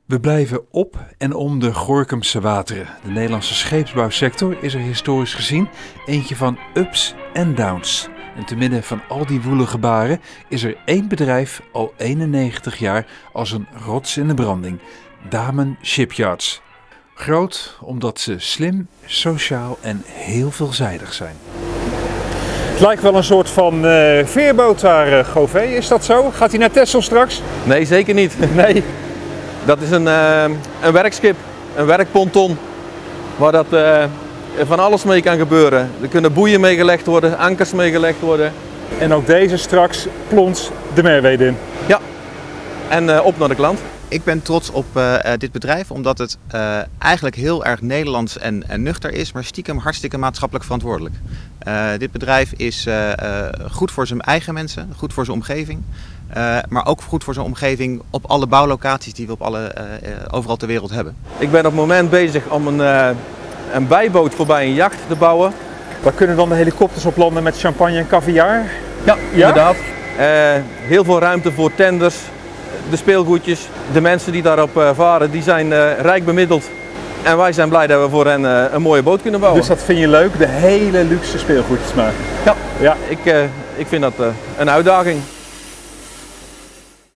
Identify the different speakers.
Speaker 1: We blijven op en om de Gorincumse wateren. De Nederlandse scheepsbouwsector is er historisch gezien eentje van ups en downs. En te midden van al die woelige baren is er één bedrijf al 91 jaar als een rots in de branding. Damen Shipyards. Groot omdat ze slim, sociaal en heel veelzijdig zijn.
Speaker 2: Het lijkt wel een soort van veerboot daar, Gové. Is dat zo? Gaat hij naar Texel straks?
Speaker 3: Nee, zeker niet.
Speaker 2: Nee.
Speaker 3: Dat is een werkschip, een werkponton, waar dat van alles mee kan gebeuren. Er kunnen boeien meegelegd worden, ankers meegelegd worden.
Speaker 2: En ook deze straks plons de Merwede in.
Speaker 3: Ja, en op naar de klant.
Speaker 4: Ik ben trots op dit bedrijf omdat het eigenlijk heel erg Nederlands en nuchter is, maar stiekem hartstikke maatschappelijk verantwoordelijk. Dit bedrijf is goed voor zijn eigen mensen, goed voor zijn omgeving, maar ook goed voor zijn omgeving op alle bouwlocaties die we overal ter wereld hebben.
Speaker 3: Ik ben op het moment bezig om een bijboot voorbij een jacht te bouwen.
Speaker 2: Daar kunnen dan de helikopters op landen met champagne en caviar?
Speaker 3: Ja, inderdaad. Heel veel ruimte voor tenders. De speelgoedjes, de mensen die daarop varen, die zijn rijk bemiddeld. En wij zijn blij dat we voor hen een mooie boot kunnen bouwen.
Speaker 2: Dus dat vind je leuk, de hele luxe speelgoedjes maken?
Speaker 3: Ja, ik vind dat een uitdaging.